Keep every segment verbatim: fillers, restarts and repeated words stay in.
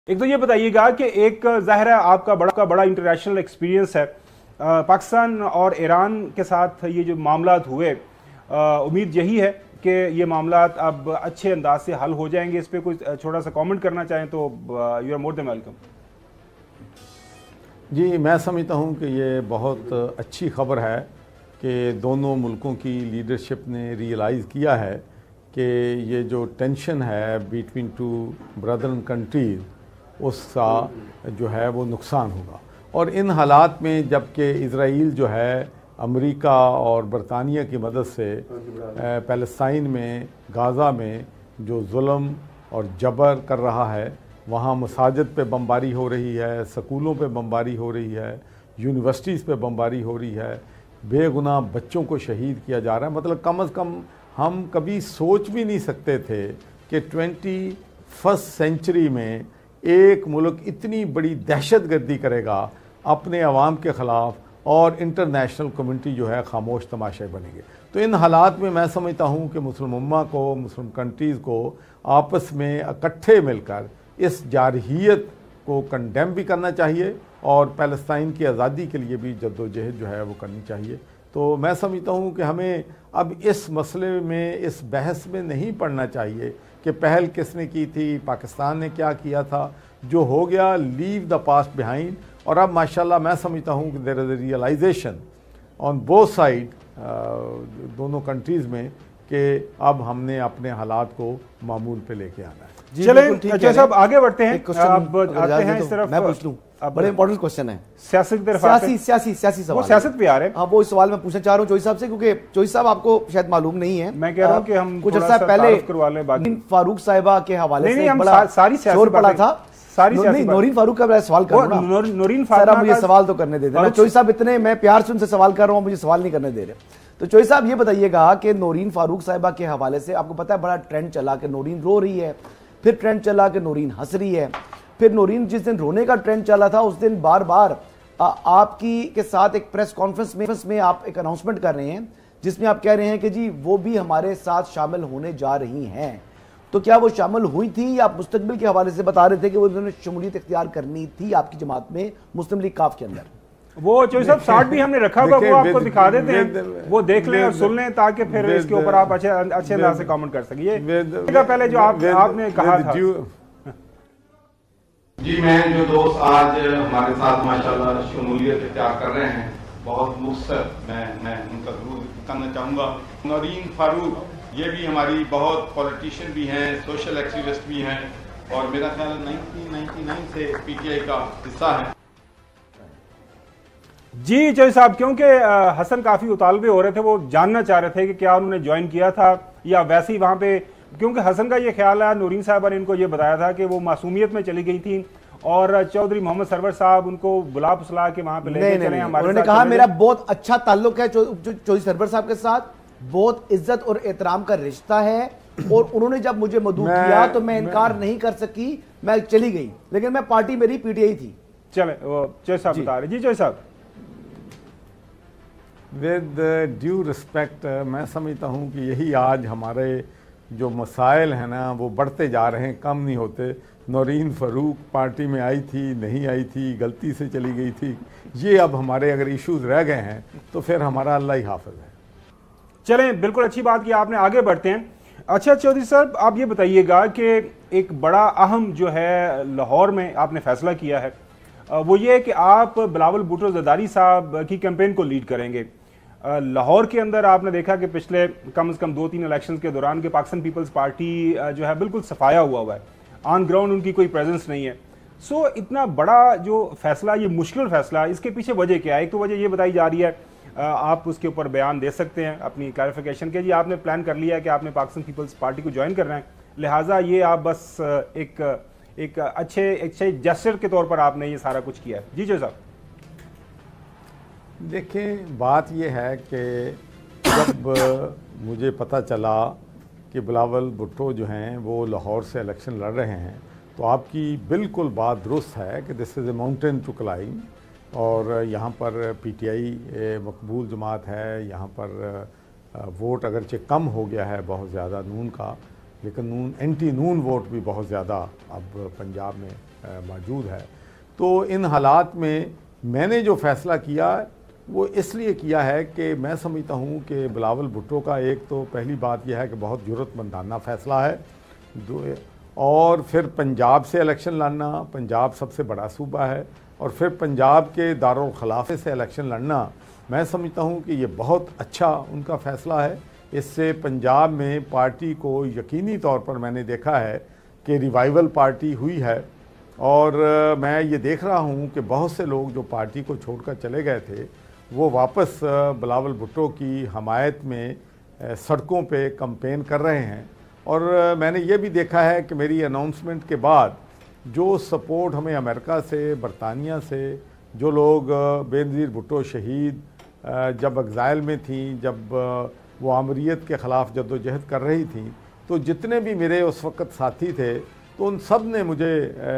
एक तो ये बताइएगा कि एक ज़ाहिर है आपका बड़ा का बड़ा इंटरनेशनल एक्सपीरियंस है, आ, पाकिस्तान और ईरान के साथ ये जो मामलात हुए, उम्मीद यही है कि ये मामलात अब अच्छे अंदाज से हल हो जाएंगे। इस पर कोई छोटा सा कमेंट करना चाहें तो you are more than welcome. जी, मैं समझता हूँ कि ये बहुत अच्छी खबर है कि दोनों मुल्कों की लीडरशिप ने रियलाइज़ किया है कि ये जो टेंशन है बिटवीन टू ब्रदरन कंट्रीज़, उसका जो है वो नुकसान होगा। और इन हालात में जबकि इज़राइल जो है अमेरिका और बरतानिया की मदद से फ़लस्तीन में गाज़ा में जो जुल्म और जबर कर रहा है, वहाँ मसाजिद पे बमबारी हो रही है, स्कूलों पे बमबारी हो रही है, यूनिवर्सिटीज़ पे बमबारी हो रही है, बेगुनाह बच्चों को शहीद किया जा रहा है। मतलब कम अज़ कम हम कभी सोच भी नहीं सकते थे कि ट्वेंटी फर्स्ट सेंचुरी में एक मुल्क इतनी बड़ी दहशत गर्दी करेगा अपने अवाम के ख़िलाफ़ और इंटरनेशनल कम्युनिटी जो है खामोश तमाशाई बनेगी। तो इन हालात में मैं समझता हूँ कि मुस्लिम उम्मा को, मुस्लिम कंट्रीज़ को आपस में इकट्ठे मिलकर इस जारहियत को कंडेम भी करना चाहिए और फ़लस्तीन की आज़ादी के लिए भी जद्दोजहद जो है वो करनी चाहिए। तो मैं समझता हूँ कि हमें अब इस मसले में, इस बहस में नहीं पड़ना चाहिए कि पहल किसने की थी, पाकिस्तान ने क्या किया था। जो हो गया, लीव द पास्ट बिहाइंड। और अब माशाल्लाह मैं समझता हूँ कि there is a realization on both side, दोनों कंट्रीज़ में, कि अब हमने अपने हालात को मामूल पे लेके आना है। चलें अच्छा साहब, आगे बढ़ते हैं। अब आते हैं इस तरफ, मैं पूछ लूं, बड़े इंपॉर्टेंट क्वेश्चन है, सियासत की तरफ, सियासी सियासी सियासी सवाल, वो सियासत पे आ रहे हैं। हाँ, वो इस सवाल मैं पूछना चाह रहा हूँ चौधरी साहब से, क्योंकि चौधरी साहब आपको शायद मालूम नहीं है। मैं कह रहा हूँ कि हम कुछ अर्सा पहले फारूक साहिबा के हवाले से बड़ा शोर पड़ा था। सारी नहीं, नौरीन फारूक का सवाल कर रहा हूँ। नौरीन फारूक, मुझे सवाल तो करने दे देना। चौधरी साहब इतने मैं प्यार से उनसे सवाल कर रहा हूँ, मुझे सवाल नहीं करने दे रहे। तो चौधरी साहब ये बताइएगा कि नौरीन फारूक साहिबा के हवाले से आपको पता है बड़ा ट्रेंड चला कि नौरीन रो रही है, फिर ट्रेंड चला कि नौरीन हंस रही है, फिर नौरीन जिस दिन रोने का ट्रेंड चला था उस दिन बार बार आ, आपकी के साथ एक प्रेस कॉन्फ्रेंस में, में आप एक अनाउंसमेंट कर रहे हैं जिसमें आप कह रहे हैं कि जी वो भी हमारे साथ शामिल होने जा रही हैं। तो क्या वो शामिल हुई थी या आप मुस्तकबिल के हवाले से बता रहे थे कि वो उन्होंने शमूलियत इख्तियार करनी थी आपकी जमात में, मुस्लिम लीग काफ के अंदर? वो चौधरी साहब साठ भी हमने रखा हुआ, वो आपको दिखा देते हैं, वो देख लें और सुन लें ताकि फिर इसके ऊपर आप अच्छे अच्छे अंदाज से कमेंट कर सकें। ये पहले जो आप आपने कहा था। जी, मैं जो दोस्त आज हमारे साथ माशाल्लाह शमूलियत इख्तियार कर रहे हैं, बहुत मुख्तर मैं मैं उनका जरूर करना चाहूँगा। नौरीन फारूक ये भी हमारी बहुत पॉलिटिशियन भी हैं, सोशल एक्टिविस्ट भी हैं, और मेरा ख्याल नाइनटीन नाइंटी नाइन से पीटीआई का हिस्सा है। जी चौधरी साहब, क्योंकि हसन काफ़ी उतालबे हो रहे थे, वो जानना चाह रहे थे कि क्या उन्होंने ज्वाइन किया था या वैसे ही वहाँ पे, क्योंकि हसन का ये ख्याल है, नूरीन साहबा ने इनको ये बताया था कि वो मासूमियत में चली गई थी और चौधरी मोहम्मद सरवर साहब उनको बुला पुसला के वहाँ पे लेके चले हमारे। उन्होंने कहा मेरा बहुत अच्छा ताल्लुक है चौधरी सरवर साहब के साथ, बहुत इज्जत और एहतराम का रिश्ता है, और उन्होंने जब मुझे मदऊ किया तो मैं इनकार नहीं कर सकी, मैं चली गई, लेकिन मैं पार्टी मेरी पीटीआई थी। चले चौधरी साहब बता रहे। जी चौधरी साहब, विद ड्यू रिस्पेक्ट, मैं समझता हूँ कि यही आज हमारे जो मसाइल हैं ना वो बढ़ते जा रहे हैं, कम नहीं होते। नौरीन फारूक पार्टी में आई थी, नहीं आई थी, गलती से चली गई थी, ये अब हमारे अगर इश्यूज रह गए हैं तो फिर हमारा अल्लाह ही हाफिज है। चलें, बिल्कुल अच्छी बात की आपने, आगे बढ़ते हैं। अच्छा चौधरी साहब, आप ये बताइएगा कि एक बड़ा अहम जो है लाहौर में आपने फैसला किया है, वो ये है कि आप बिलावल भुट्टो ज़रदारी साहब की कैंपेन को लीड करेंगे। लाहौर के अंदर आपने देखा कि पिछले कम से कम दो तीन इलेक्शंस के दौरान के पाकिस्तान पीपल्स पार्टी जो है बिल्कुल सफाया हुआ हुआ है, ऑन ग्राउंड उनकी कोई प्रेजेंस नहीं है। सो इतना बड़ा जो फैसला, ये मुश्किल फैसला, इसके पीछे वजह क्या है? एक तो वजह ये बताई जा रही है, आप उसके ऊपर बयान दे सकते हैं अपनी क्लैरिफिकेशन के, जी आपने प्लान कर लिया है कि आपने पाकिस्तान पीपल्स पार्टी को ज्वाइन करना है, लिहाजा ये आप बस एक एक अच्छे अच्छे जेस्चर के तौर पर आपने ये सारा कुछ किया है। जी जो साहब, देखें, बात यह है कि जब मुझे पता चला कि बिलावल भुट्टो जो हैं वो लाहौर से इलेक्शन लड़ रहे हैं, तो आपकी बिल्कुल बात दुरुस्त है कि this is a mountain to climb, और यहाँ पर पीटीआई मकबूल जमात है, यहाँ पर वोट अगरचे कम हो गया है बहुत ज़्यादा नून का, लेकिन नून एंटी नून वोट भी बहुत ज़्यादा अब पंजाब में मौजूद है। तो इन हालात में मैंने जो फ़ैसला किया वो इसलिए किया है कि मैं समझता हूँ कि बिलावल भुट्टो का एक तो पहली बात यह है कि बहुत ज़रूरतमंदाना फ़ैसला है, दो और फिर पंजाब से इलेक्शन लड़ना, पंजाब सबसे बड़ा सूबा है, और फिर पंजाब के दारुल खिलाफे से इलेक्शन लड़ना, मैं समझता हूँ कि ये बहुत अच्छा उनका फ़ैसला है। इससे पंजाब में पार्टी को यकीनी तौर पर मैंने देखा है कि रिवाइवल पार्टी हुई है, और मैं ये देख रहा हूँ कि बहुत से लोग जो पार्टी को छोड़कर चले गए थे वो वापस बिलावल भुट्टो की हमायत में सड़कों पे कैंपेन कर रहे हैं। और मैंने ये भी देखा है कि मेरी अनाउंसमेंट के बाद जो सपोर्ट हमें अमेरिका से, बरतानिया से, जो लोग बेनज़ीर भुट्टो शहीद जब एग्ज़ाइल में थी, जब वो आमरीत के ख़िलाफ़ जद्दोजहद कर रही थी, तो जितने भी मेरे उस वक़्त साथी थे तो उन सब ने मुझे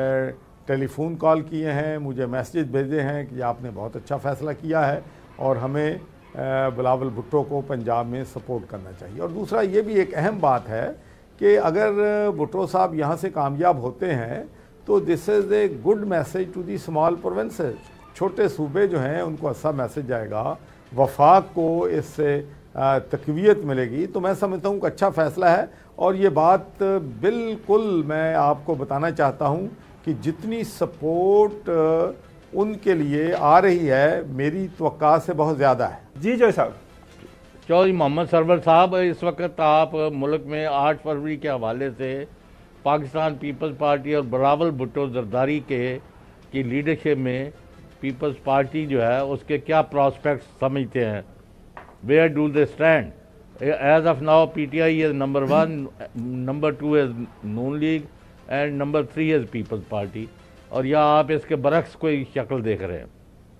टेलीफोन कॉल किए हैं, मुझे मैसेज भेजे हैं कि आपने बहुत अच्छा फ़ैसला किया है और हमें बिलावल भुट्टो को पंजाब में सपोर्ट करना चाहिए। और दूसरा ये भी एक अहम बात है कि अगर भुट्टो साहब यहाँ से कामयाब होते हैं तो this is a good message to the small provinces. छोटे सूबे जो हैं उनको अच्छा मैसेज जाएगा, वफाक को इससे तकवीयत मिलेगी। तो मैं समझता हूँ कि अच्छा फ़ैसला है। और ये बात बिल्कुल मैं आपको बताना चाहता हूँ कि जितनी सपोर्ट उनके लिए आ रही है मेरी तवक्का से बहुत ज़्यादा है। जी जय साहब। चौधरी मोहम्मद सरवर साहब, इस वक्त आप मुल्क में आठ फरवरी के हवाले से पाकिस्तान पीपल्स पार्टी और बिलावल भुट्टो जरदारी के की लीडरशिप में पीपल्स पार्टी जो है उसके क्या प्रॉस्पेक्ट्स समझते हैं? Where do they stand? As of now PTI is number one, number two is Noon League and number three is Peoples Party, और या आप इसके बरक्स कोई शक्ल देख रहे हैं?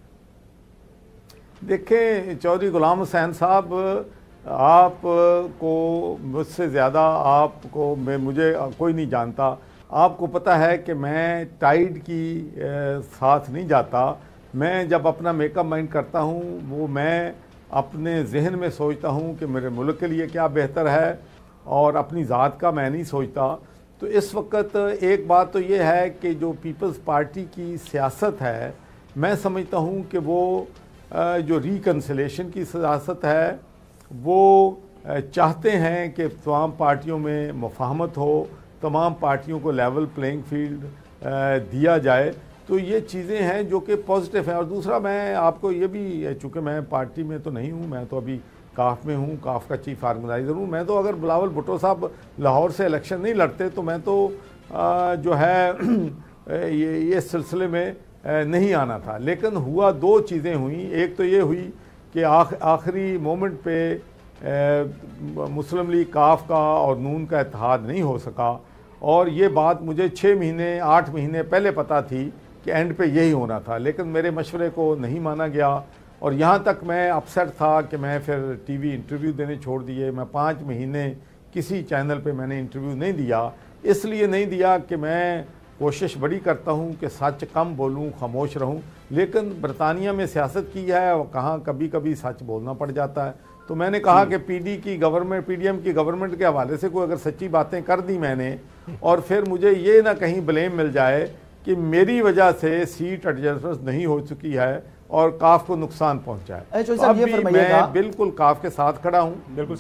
देखें चौधरी गुलाम हुसैन साहब, आप को मुझसे ज़्यादा आपको मैं मुझे कोई नहीं जानता। आपको पता है कि मैं टाइड की साथ नहीं जाता। मैं जब अपना मेकअप माइंड करता हूँ वो मैं अपने जहन में सोचता हूँ कि मेरे मुल्क के लिए क्या बेहतर है, और अपनी ज़ात का मैं नहीं सोचता। तो इस वक्त एक बात तो ये है कि जो पीपल्स पार्टी की सियासत है, मैं समझता हूँ कि वो जो रिकन्सिलेशन की सियासत है वो चाहते हैं कि तमाम पार्टियों में मुफाहमत हो, तमाम पार्टियों को लेवल प्लेइंग फील्ड दिया जाए। तो ये चीज़ें हैं जो कि पॉजिटिव हैं। और दूसरा मैं आपको ये भी, चूँकि मैं पार्टी में तो नहीं हूँ, मैं तो अभी काफ में हूँ, काफ का चीफ ऑर्गेनाइज़र हूँ। मैं तो अगर बिलावल भुट्टो साहब लाहौर से इलेक्शन नहीं लड़ते तो मैं तो आ, जो है ये ये सिलसिले में नहीं आना था। लेकिन हुआ दो चीज़ें हुई। एक तो ये हुई कि आख, आखिरी मोमेंट पे मुस्लिम लीग काफ का और नून का इत्तेहाद नहीं हो सका, और ये बात मुझे छः महीने आठ महीने पहले पता थी कि एंड पे यही होना था, लेकिन मेरे मशवरे को नहीं माना गया। और यहाँ तक मैं अपसेट था कि मैं फिर टीवी इंटरव्यू देने छोड़ दिए। मैं पाँच महीने किसी चैनल पे मैंने इंटरव्यू नहीं दिया। इसलिए नहीं दिया कि मैं कोशिश बड़ी करता हूँ कि सच कम बोलूँ, खामोश रहूँ, लेकिन बरतानिया में सियासत की है और कहाँ कभी कभी सच बोलना पड़ जाता है। तो मैंने कहा कि पीडी की गवर्नमेंट, पीडीएम की गवर्नमेंट के हवाले से कोई अगर सच्ची बातें कर दी मैंने, और फिर मुझे ये ना कहीं ब्लेम मिल जाए कि मेरी वजह से सीट एडजस्टमेंट नहीं हो चुकी है और काफ को नुकसान पहुंचा है। तो अब भी मैं बिल्कुल काफ के साथ खड़ा हूँ। बिल्कुल